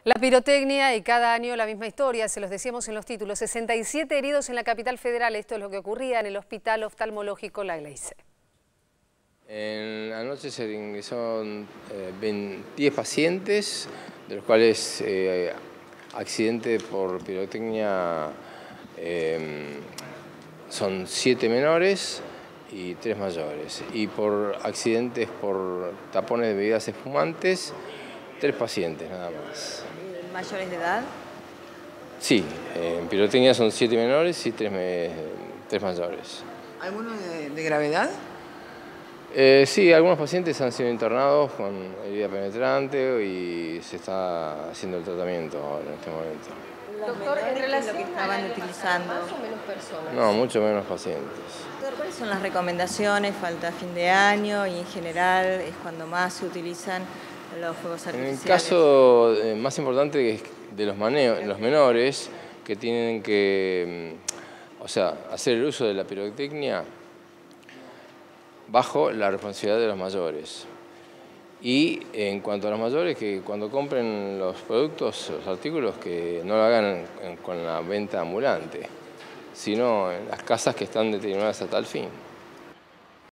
La pirotecnia y cada año la misma historia, se los decíamos en los títulos, 67 heridos en la capital federal, esto es lo que ocurría en el Hospital Oftalmológico La Gleize. Anoche se ingresaron 10 pacientes, de los cuales accidente por pirotecnia son 7 menores y 3 mayores. Y por accidentes por tapones de bebidas espumantes, 3 pacientes nada más. ¿Mayores de edad? Sí, en pirotecnia son 7 menores y 3 mayores. ¿Alguno de gravedad? Sí, algunos pacientes han sido internados con herida penetrante y se está haciendo el tratamiento ahora en este momento. Doctor, en relación a lo que estaban utilizando, ¿más o menos personas? No, mucho menos pacientes. Doctor, ¿cuáles son las recomendaciones? Falta fin de año y en general es cuando más se utilizan los fuegos artificiales. En el caso más importante es de los menores que tienen que, hacer el uso de la pirotecnia bajo la responsabilidad de los mayores. Y en cuanto a los mayores, que cuando compren los productos, los artículos, que no lo hagan con la venta ambulante, sino en las casas que están determinadas a tal fin.